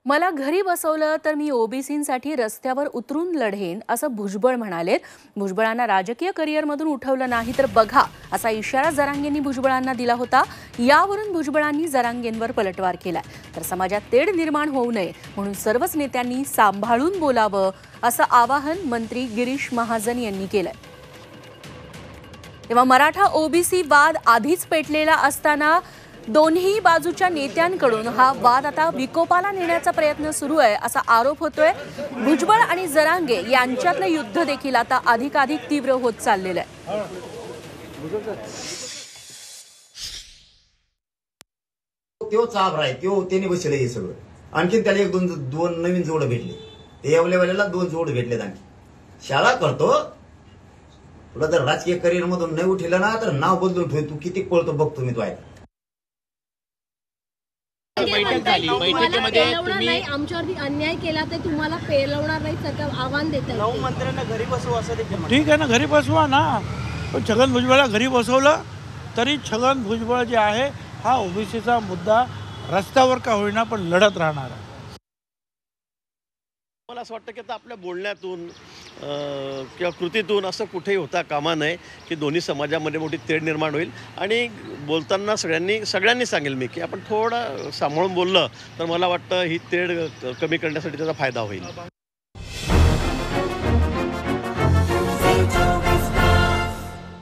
मला घरी बसवलं तर मी ओबीसींसाठी रस्त्यावर उतरून लढेन असं भुजबळ म्हणालेत। भुजबळांना राजकीय करिअरमधून उठवलं नाही तर बघा असा इशारा जरांगेंनी भुजबळांना दिला होता। यावरून भुजबळांनी जरांगेंवर पलटवार केलाय। तर समाजात तेढ निर्माण होऊ नये म्हणून सर्वच नेत्यांनी सांभाळून बोलावं असं आवाहन मंत्री गिरीश महाजन यांनी केलंय। तेव्हा मराठा ओबीसी वाद आधीच पेटलेला असताना दोन्ही बाजूच्या नेत्यांकडून हा वाद आता विकोपाला नेण्याचा प्रयत्न सुरू आहे असा आरोप होतोय। भुजबळ आणि जरांगे यांच्यातलं युद्ध देखील आता अधिकाधिक तीव्र होत चाललेलं आहे। तो चाभरा आहे, त्याने बसले हे सगळं। आणखीन त्याला एक दोन नवीन जोड भेटले, ते एवढ्याला 2 जोड भेटलेत। आणखी शाळा करतो तुला जर राजकीय करिअर मधून नाही उठेलं ना तर नाव बदलून ठेव। तू किती पळतो बघतो मी। तो आहे बैठकीमध्ये तुम्ही आमच्यावरती अन्याय केला तर तुम्हाला पेलवणार नाही असं आव्हान देत आहे। 9 मंत्र्यांना घरी बसवा असं देखील म्हणतात। ठीक आहे ना, घरी बसवा ना, पण छगन भुजबळला घरी बसवलं तरी छगन भुजबळ जे आहे हा ओबीसीचा मुद्दा रस्त्यावर का होईना पण लढत राहणार आहे। मला असं वाटतं की आता आपल्या बोलण्यातून किंवा कृतीतून असं कुठेही होता कामा नये की दोन्ही समाजामध्ये मोठी तेढ निर्माण होईल। आणि बोलताना सगळ्यांनी सांगेल मी की आपण थोडं सांभाळून बोललं तर मला वाटतं ही तेढ कमी करण्यासाठी त्याचा फायदा होईल।